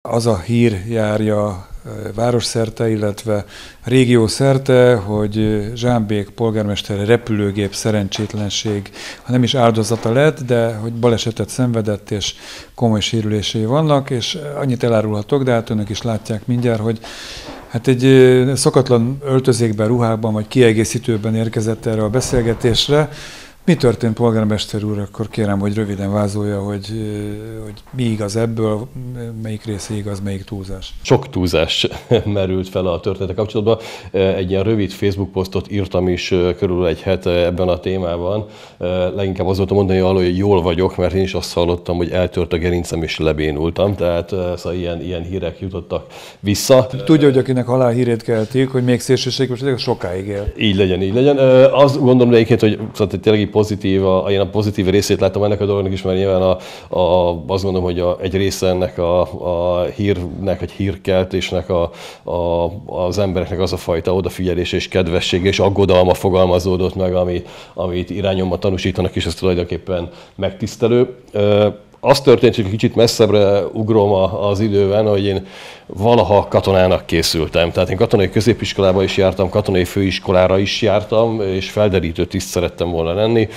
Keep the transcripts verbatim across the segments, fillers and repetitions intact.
Az a hír járja városszerte, illetve régiószerte, hogy Zsámbék polgármester repülőgép szerencsétlenség, ha nem is áldozata lett, de hogy balesetet szenvedett és komoly sérülései vannak, és annyit elárulhatok, de hát önök is látják mindjárt, hogy hát egy szokatlan öltözékben, ruhában vagy kiegészítőben érkezett erre a beszélgetésre. Mi történt, polgármester úr? Akkor kérem, hogy röviden vázolja, hogy, hogy mi igaz ebből, melyik része igaz, melyik túlzás. Sok túlzás merült fel a története kapcsolatban. Egy ilyen rövid Facebook posztot írtam is körülbelül egy hete ebben a témában. Leginkább az volt a mondani, hogy jól vagyok, mert én is azt hallottam, hogy eltört a gerincem és lebénultam. Tehát szóval ilyen, ilyen hírek jutottak vissza. Tudja, hogy akinek halálhírét keltik, hogy még szélsőséges, az sokáig él. Így legyen, így legyen. Azt gondolom egyébként, hogy szóval tényleg pozitív, a, én a pozitív részét láttam ennek a dolognak is, mert nyilván a, a, azt gondolom, hogy a, egy része ennek a, a hírnek, egy hírkeltésnek a, a, az embereknek az a fajta odafigyelés és kedvesség és aggodalma fogalmazódott meg, ami, amit irányomban tanúsítanak, és ez tulajdonképpen megtisztelő. Az történt, hogy kicsit messzebbre ugrom az időben, hogy én valaha katonának készültem. Tehát én katonai középiskolába is jártam, katonai főiskolára is jártam, és felderítő tiszt szerettem volna lenni.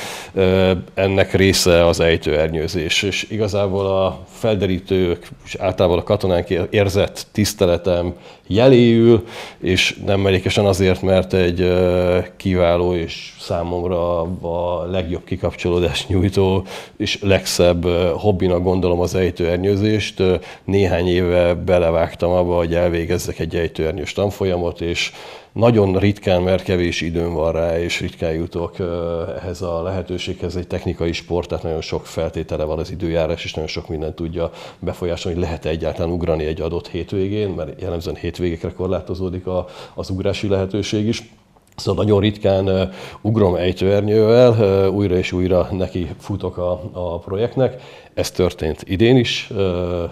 Ennek része az ejtőernyőzés. És igazából a felderítők és általában a katonánk érzett tiszteletem jeléül, és nem mellékesen azért, mert egy kiváló és számomra a legjobb kikapcsolódást nyújtó és legszebb hobbinak gondolom az ejtőernyőzést. Néhány éve belevágtam abba, hogy elvégezzek egy ejtőernyős tanfolyamot, és nagyon ritkán, mert kevés időm van rá, és ritkán jutok ehhez a lehetőséghez. Egy technikai sport, tehát nagyon sok feltétele van az időjárás, és nagyon sok mindent tudja befolyásolni, hogy lehet-e egyáltalán ugrani egy adott hétvégén, mert jellemzően hétvégékre korlátozódik a, az ugrási lehetőség is. Szóval nagyon ritkán uh, ugrom ejtőernyővel, uh, újra és újra neki futok a, a projektnek. Ez történt idén is. Uh,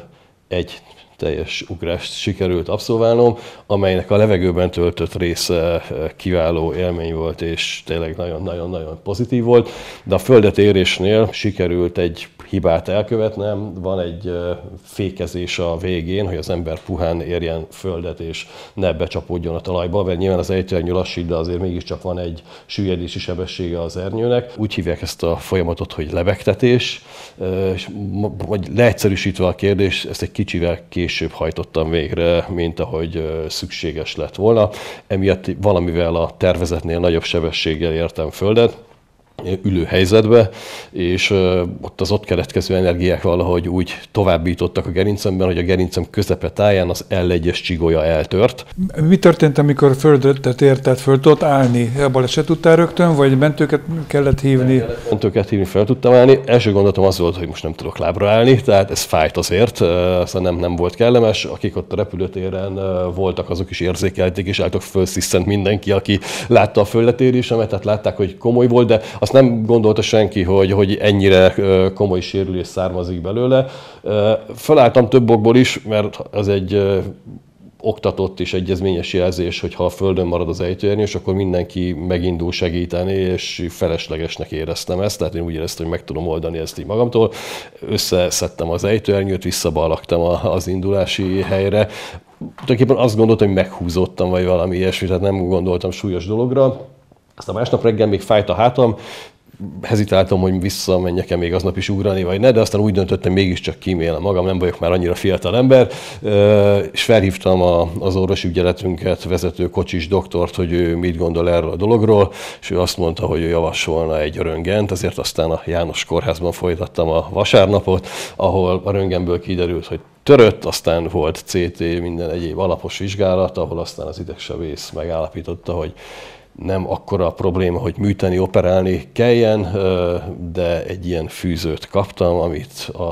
egy teljes ugrást sikerült abszolválnom, amelynek a levegőben töltött része kiváló élmény volt, és tényleg nagyon-nagyon-nagyon pozitív volt. De a földet érésnél sikerült egy hibát elkövetnem, van egy fékezés a végén, hogy az ember puhán érjen földet, és ne becsapódjon a talajba, mert nyilván az ejtőernyő lassít, de azért mégiscsak van egy süllyedési sebessége az ernyőnek. Úgy hívják ezt a folyamatot, hogy lebegtetés, és vagy leegyszerűsítve a kérdést, ezt egy kicsivel később hajtottam végre, mint ahogy szükséges lett volna. Emiatt valamivel a tervezetnél nagyobb sebességgel értem földet, ülő helyzetbe, és ott az ott keletkező energiák valahogy úgy továbbítottak a gerincemben, hogy a gerincem közepe táján az el egyes csigolya eltört. Mi történt, amikor földre ért, tehát föl tudott állni? A baleset tudtál rögtön, vagy mentőket kellett hívni? Mentőket hívni, fel tudtam állni. Első gondolatom az volt, hogy most nem tudok lábra állni, tehát ez fájt azért, szóval nem, nem volt kellemes. Akik ott a repülőtéren voltak, azok is érzékelték, és álltok fölszisztent mindenki, aki látta a fölletérésemet, tehát látták, hogy komoly volt, de azt nem gondolta senki, hogy, hogy ennyire komoly sérülés származik belőle. Felálltam több okból is, mert az egy oktatott és egyezményes jelzés, hogy ha a földön marad az ejtőernyős, akkor mindenki megindul segíteni, és feleslegesnek éreztem ezt, tehát én úgy éreztem, hogy meg tudom oldani ezt így magamtól. Összeszedtem az ejtőernyőt, visszabalagtam az indulási helyre. Tulajdonképpen azt gondoltam, hogy meghúzottam, vagy valami ilyesmi, tehát nem gondoltam súlyos dologra. Aztán másnap reggel még fájt a hátam, hezitáltam, hogy visszamenjek-e még aznap is ugrani, vagy ne, de aztán úgy döntöttem, mégiscsak kímélem magam, nem vagyok már annyira fiatal ember, és felhívtam az orvosi ügyeletünket vezető kocsis doktort, hogy ő mit gondol erről a dologról, és ő azt mondta, hogy ő javasolna egy röntgent, ezért aztán a János Kórházban folytattam a vasárnapot, ahol a röntgenből kiderült, hogy törött, aztán volt cé té, minden egyéb alapos vizsgálat, ahol aztán az idegsebész megállapította, hogy nem akkora a probléma, hogy műteni, operálni kelljen, de egy ilyen fűzőt kaptam, amit a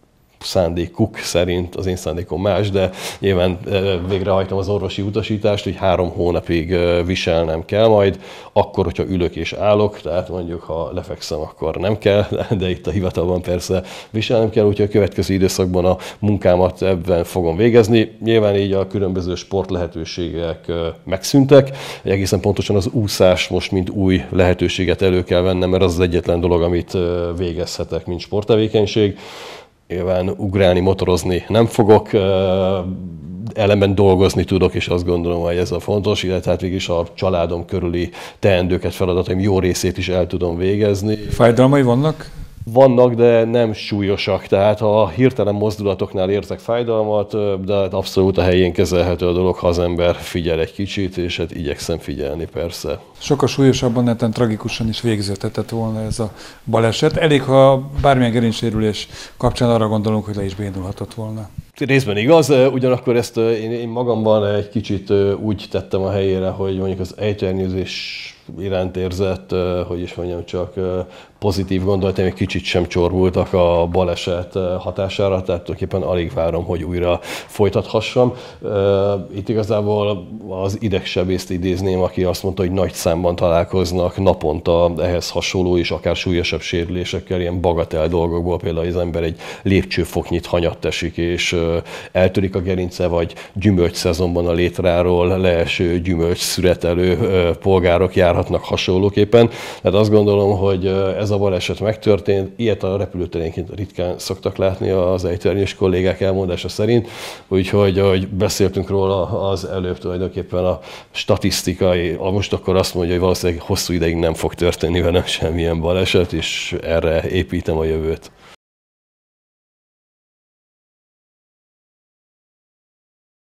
szándékuk szerint, az én szándékom más, de nyilván végrehajtom az orvosi utasítást, hogy három hónapig viselnem kell majd, akkor, hogyha ülök és állok, tehát mondjuk, ha lefekszem, akkor nem kell, de itt a hivatalban persze viselnem kell, úgyhogy a következő időszakban a munkámat ebben fogom végezni. Nyilván így a különböző sport lehetőségek megszűntek, egészen pontosan az úszás most mint új lehetőséget elő kell vennem, mert az az egyetlen dolog, amit végezhetek, mint sporttevékenység. nyilván ugrálni, motorozni nem fogok, ellenben dolgozni tudok, és azt gondolom, hogy ez a fontos, illetve hát végig is a családom körüli teendőket, feladataim jó részét is el tudom végezni. Fájdalmai vannak? Vannak, de nem súlyosak, tehát a hirtelen mozdulatoknál érzek fájdalmat, de abszolút a helyén kezelhető a dolog, ha az ember figyel egy kicsit, és hát igyekszem figyelni persze. Sokkal súlyosabban, neten tragikusan is végződhetett volna ez a baleset. Elég, ha bármilyen gerincsérülés kapcsán arra gondolunk, hogy le is bénulhatott volna. Részben igaz, ugyanakkor ezt én, én magamban egy kicsit úgy tettem a helyére, hogy mondjuk az ejtőernyőzés iránt érzett, hogy is mondjam, csak pozitív gondolataim egy kicsit sem csorbultak a baleset hatására, tehát tulajdonképpen alig várom, hogy újra folytathassam. Itt igazából az idegsebészt idézném, aki azt mondta, hogy nagy számban találkoznak naponta ehhez hasonló és akár súlyosabb sérülésekkel, ilyen bagatel dolgokból, például az ember egy lépcsőfoknyit hanyat esik, és eltörik a gerince, vagy gyümölcs szezonban a létráról leeső gyümölcs szüretelő polgárok járhatnak hasonlóképpen. Tehát azt gondolom, hogy ez a baleset megtörtént. Ilyet a repülőterénként ritkán szoktak látni az ejtőernyős kollégák elmondása szerint, úgyhogy ahogy beszéltünk róla az előbb, tulajdonképpen a statisztikai, most akkor azt mondja, hogy valószínűleg hosszú ideig nem fog történni velem semmilyen baleset, és erre építem a jövőt.